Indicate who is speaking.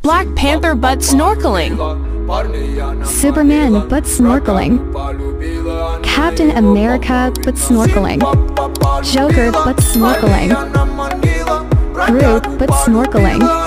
Speaker 1: Black Panther but snorkeling.
Speaker 2: Superman but snorkeling. Captain America but snorkeling. Joker but snorkeling. Groot but snorkeling.